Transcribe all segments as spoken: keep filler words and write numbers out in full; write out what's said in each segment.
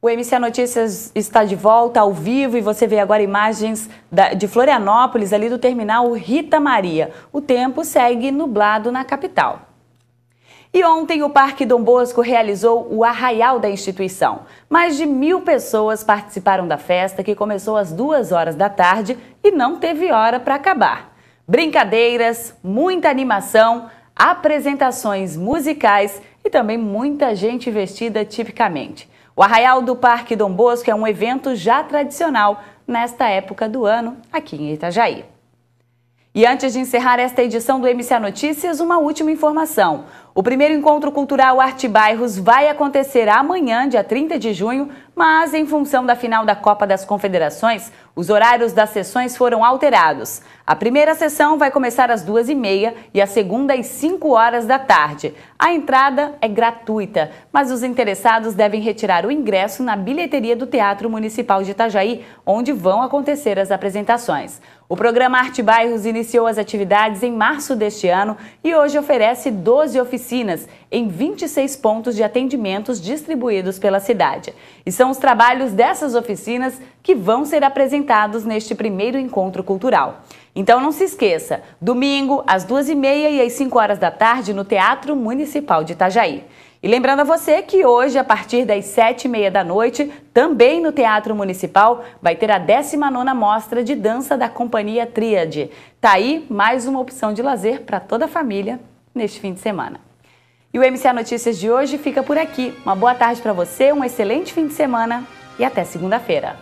O M C A Notícias está de volta ao vivo e você vê agora imagens da, de Florianópolis, ali do terminal Rita Maria. O tempo segue nublado na capital. E ontem o Parque Dom Bosco realizou o arraial da instituição. Mais de mil pessoas participaram da festa, que começou às duas horas da tarde e não teve hora para acabar. Brincadeiras, muita animação, apresentações musicais e também muita gente vestida tipicamente. O Arraial do Parque Dom Bosco é um evento já tradicional nesta época do ano aqui em Itajaí. E antes de encerrar esta edição do M C A Notícias, uma última informação. O primeiro encontro cultural Arte Bairros vai acontecer amanhã, dia trinta de junho, mas em função da final da Copa das Confederações, os horários das sessões foram alterados. A primeira sessão vai começar às duas e meia e a segunda às cinco horas da tarde. A entrada é gratuita, mas os interessados devem retirar o ingresso na bilheteria do Teatro Municipal de Itajaí, onde vão acontecer as apresentações. O programa Arte Bairros iniciou as atividades em março deste ano e hoje oferece doze oficinas em vinte e seis pontos de atendimentos distribuídos pela cidade. E são os trabalhos dessas oficinas que vão ser apresentados neste primeiro encontro cultural. Então não se esqueça, domingo às duas e meia e às cinco horas da tarde no Teatro Municipal de Itajaí. E lembrando a você que hoje, a partir das sete e meia da noite, também no Teatro Municipal, vai ter a décima nona Mostra de Dança da Companhia Tríade. Tá aí mais uma opção de lazer para toda a família neste fim de semana. E o M C A Notícias de hoje fica por aqui. Uma boa tarde para você, um excelente fim de semana e até segunda-feira.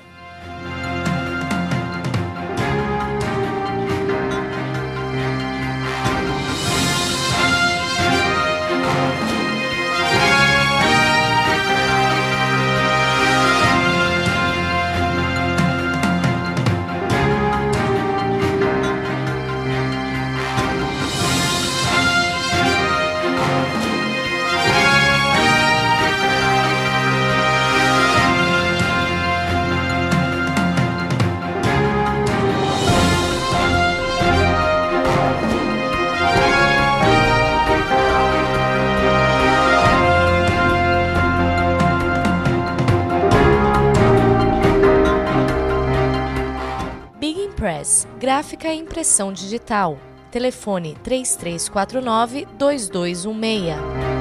Press, gráfica e impressão digital. Telefone três três quatro nove, dois dois um seis.